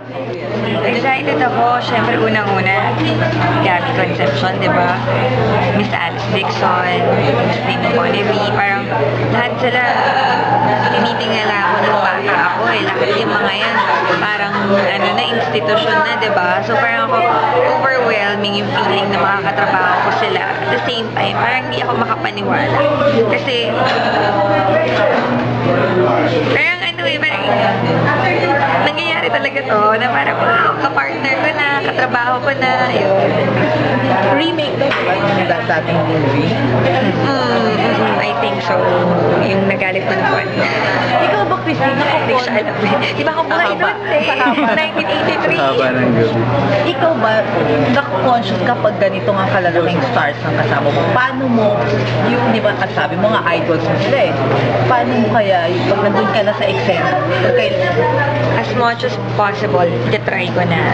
Excited ako. Siyempre, unang-una, Gabby Concepcion, di ba? Miss Alice Dixon, Miss Dino Bonnevie. Parang lahat sila, tinitingala ako nung bata ako eh. Lahat yung mga yan, parang ano na, institusyon na, di ba? So parang ako, overwhelming yung feeling na makakatrabaho ko sila. At the same time, parang hindi ako makapaniwala. Kasi, parang ano eh, parang nangyayari talaga to, na parang kapartner ko na, katrabaho ko na, yun. Remake daw ba yung dating movie? I think so. Yung nagalit ng buwan. Ikaw ba, Christine? Hindi ko siya alam eh. Di ba ako buhay nun eh? 1983. Haba ng gabi. Ikaw ba, naka-conscious kapag ganito nga kalalaking stars ang kasama mo? Paano mo, yung di ba sabi mo nga idols mo sila eh, paano mo kaya, pag nandun ka na sa eksena, As much as possible, try ko na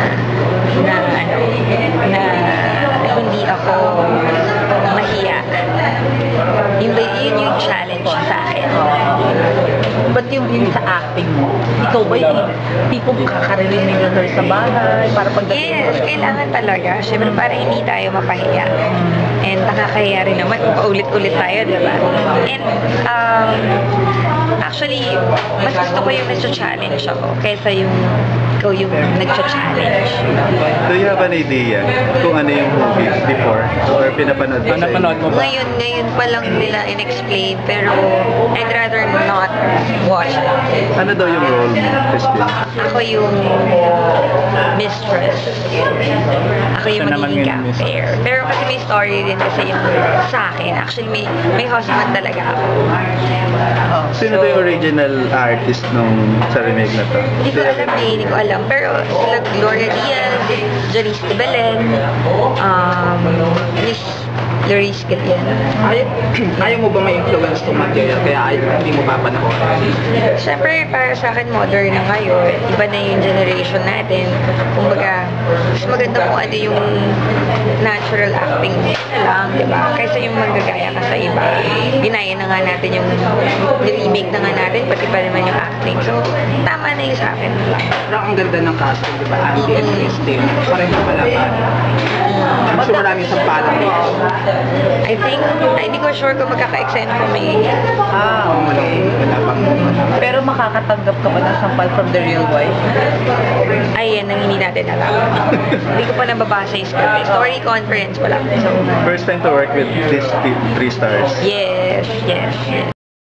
hindi ako mahiya. Yun yung challenge sa akin. but yung sa acting mo, ikaw ba yung tipong kakaririnig na sa bahay, para pagdating Yes, kailangan talaga. Siyempre, para hindi tayo mapahiya. And nakakahiya rin naman kung paulit-ulit tayo, di ba? And, actually, mas gusto ko yung nag-challenge ako kaysa yung ikaw yung nag-challenge. Do you have an idea kung ano yung movie before? Or pinapanood mo Napanood mo ba? Ngayon pa lang nila in-explain, pero I'd rather not watch it. Ano daw yung role mo, Christine? Ako yung mistress. Ako yung Siya naman magiging yung campaign. Pero kasi may story din kasi yung sa akin. Actually, may husband talaga ako. Sino daw yung original artist nung sa remake na to? Hindi ko alam eh, hindi ko alam. Pero sila Gloria Diaz, Janice de Belen, Miss Laurice Galian. Ayaw mo ba ma-influence itong material kaya hindi mo papanoorin? Siyempre, para sa akin, modern na ngayon. Iba na yung generation natin. Kumbaga, mas maganda kung ano yung natural acting lang, di ba? Kaysa yung manggagaya ka sa iba. Ginaya na nga natin yung remake na nga natin, pati pa naman yung acting. So, tama na yung sa akin. Pero ang ganda ng casting, di ba? Andy and Christine, pareho pala ba? I'm sure maraming sampalan dito. I think, hindi ko sure kung magkaka-extend ko may... Wala pang... pero makakatanggap ka ba ng sampal from the real wife? Ay, yan ang hindi natin alam. Hindi ko pa nababasa yung script. Story conference pa lang. So, First time to work with these three stars. yes.